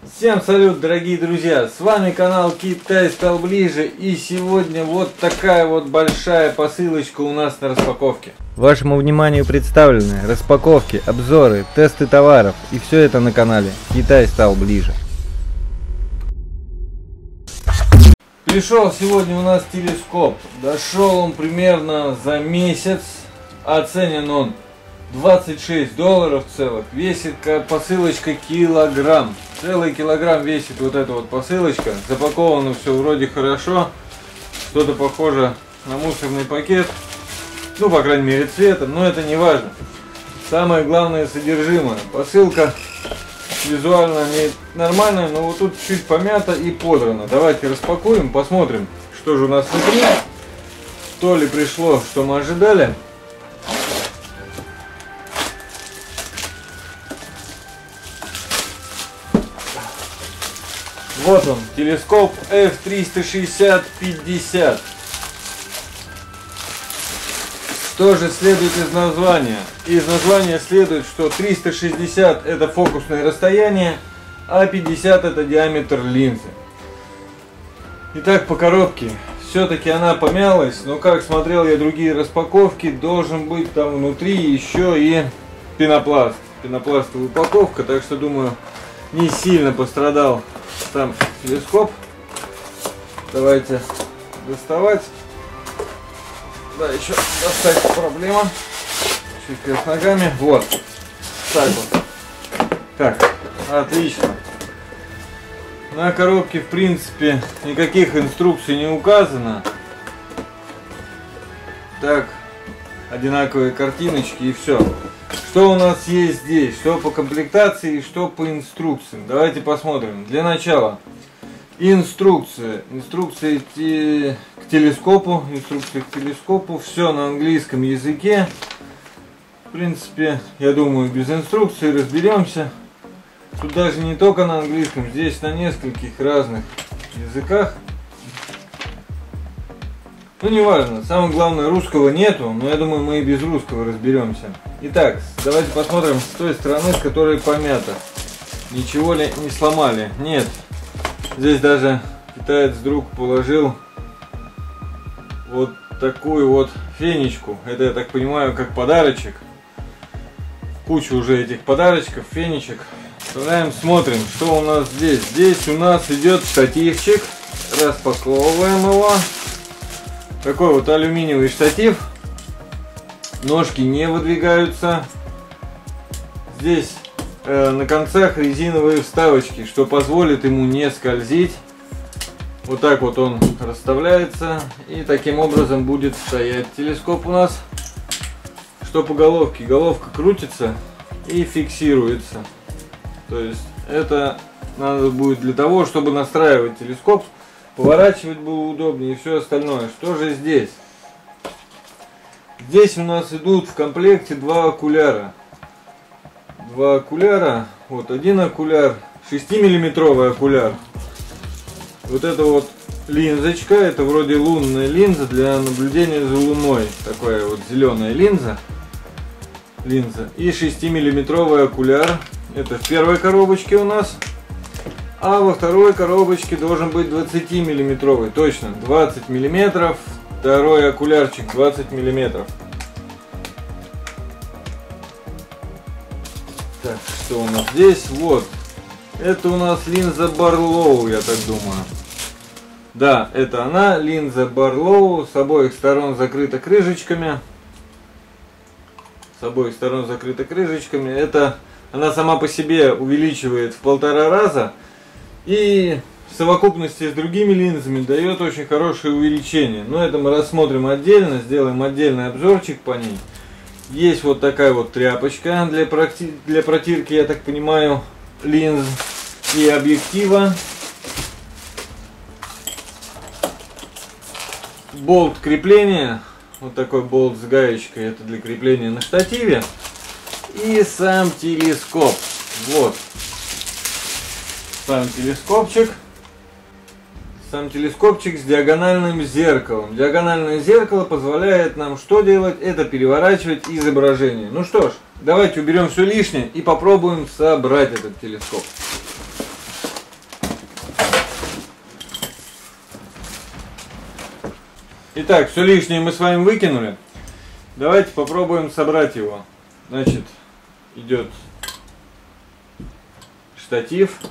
Всем салют, дорогие друзья! С вами канал Китай стал ближе, и сегодня вот такая вот большая посылочка у нас на распаковке. Вашему вниманию представлены распаковки, обзоры, тесты товаров, и все это на канале Китай стал ближе. Пришел сегодня у нас телескоп. Дошел он примерно за месяц. Оценен он $26 целых. Весит посылочка килограмм. Целый килограмм весит вот эта вот посылочка. Запаковано все вроде хорошо. Что-то похоже на мусорный пакет. Ну, по крайней мере, цветом. Но это не важно. Самое главное содержимое. Посылка визуально не нормальная, но вот тут чуть помята и подрана. Давайте распакуем, посмотрим, что же у нас внутри. То ли пришло, что мы ожидали. Вот он, телескоп F360-50. Что же следует из названия? Из названия следует, что 360 это фокусное расстояние, а 50 это диаметр линзы. Итак, по коробке. Все-таки она помялась, но как смотрел я другие распаковки, должен быть там внутри еще и пенопласт. Пенопластовая упаковка, так что думаю, не сильно пострадал сам телескоп. Давайте доставать. Да, еще достать проблема. Чуть вверх ногами. Вот. Так вот. Так, отлично. На коробке, в принципе, никаких инструкций не указано. Так, одинаковые картиночки и все. Что у нас есть здесь? Что по комплектации и что по инструкциям? Давайте посмотрим. Для начала инструкция. Инструкция к телескопу. Инструкция к телескопу. Все на английском языке. В принципе, я думаю, без инструкции разберемся. Тут даже не только на английском, здесь на нескольких разных языках. Ну, не важно, самое главное, русского нету, но я думаю, мы и без русского разберемся. Итак, давайте посмотрим с той стороны, с которой помято. Ничего ли не сломали? Нет. Здесь даже китаец-друг положил вот такую вот фенечку. Это, я так понимаю, как подарочек. Кучу уже этих подарочков, фенечек. Вставляем, смотрим, что у нас здесь. Здесь у нас идет штативчик. Распаковываем его. Такой вот алюминиевый штатив. Ножки не выдвигаются. Здесь на концах резиновые вставочки, что позволит ему не скользить. Вот так вот он расставляется. И таким образом будет стоять телескоп у нас. Что по головке? Головка крутится и фиксируется. То есть это надо будет для того, чтобы настраивать телескоп. Поворачивать было удобнее и все остальное. Что же здесь? Здесь у нас идут в комплекте два окуляра. Два окуляра. Вот один окуляр, 6-миллиметровый окуляр. Вот это вот линзочка. Это вроде лунная линза для наблюдения за Луной. Такая вот зеленая линза. И 6-миллиметровый окуляр. Это в первой коробочке у нас. А во второй коробочке должен быть 20-миллиметровый. Точно, 20 миллиметров. Второй окулярчик 20 миллиметров. Так, что у нас здесь? Вот. Это у нас линза Барлоу, я так думаю. Да, это она, линза Барлоу. С обоих сторон закрыта крышечками. Это она сама по себе увеличивает в 1,5 раза. И в совокупности с другими линзами дает очень хорошее увеличение. Но это мы рассмотрим отдельно, сделаем отдельный обзорчик по ней. Есть вот такая вот тряпочка для протирки, я так понимаю, линз и объектива. Болт крепления. Вот такой болт с гаечкой, это для крепления на штативе. И сам телескоп. Вот. Сам телескопчик с диагональным зеркалом. Диагональное зеркало позволяет нам что делать? Это переворачивать изображение. Ну что ж, давайте уберем все лишнее и попробуем собрать этот телескоп. Итак, все лишнее мы с вами выкинули. Давайте попробуем собрать его. Значит, идет штатив.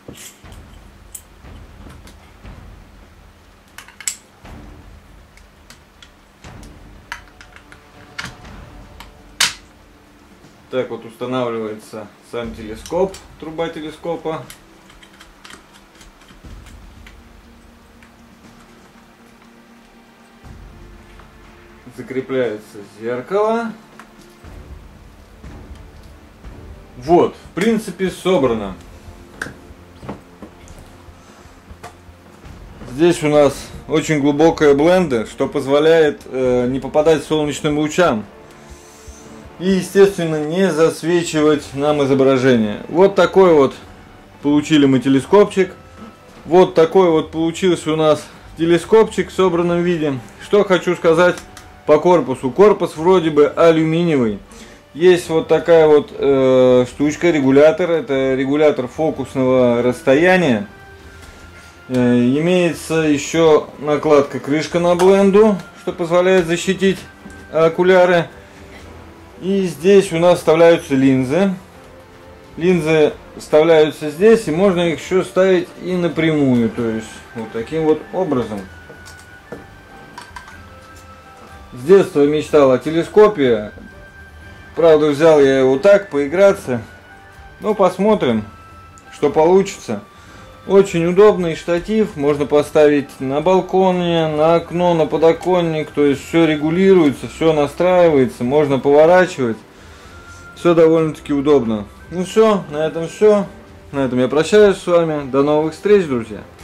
Так вот устанавливается сам телескоп, труба телескопа. Закрепляется зеркало. Вот, в принципе, собрано. Здесь у нас очень глубокая бленда, что позволяет не попадать солнечным лучам. И, естественно, не засвечивать нам изображение. Вот такой вот получили мы телескопчик. Вот такой вот получился у нас телескопчик в собранном виде. Что хочу сказать по корпусу. Корпус вроде бы алюминиевый. Есть вот такая вот штучка, регулятор. Это регулятор фокусного расстояния. Имеется еще накладка крышка на бленду, что позволяет защитить окуляры. И здесь у нас вставляются линзы. Линзы вставляются здесь, и можно их еще ставить и напрямую. То есть вот таким вот образом. С детства мечтал о телескопе. Правда, взял я его так, поиграться. Ну, посмотрим, что получится. Очень удобный штатив. Можно поставить на балконе, на окно, на подоконник. То есть все регулируется, все настраивается. Можно поворачивать. Все довольно-таки удобно. Ну все, на этом все. На этом я прощаюсь с вами. До новых встреч, друзья.